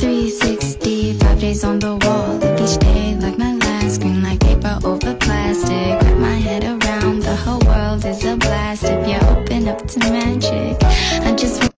360, 5 days on the wall. Live each day like my last. Green like paper over plastic. Wrap my head around, the whole world is a blast. If you open up to magic, I just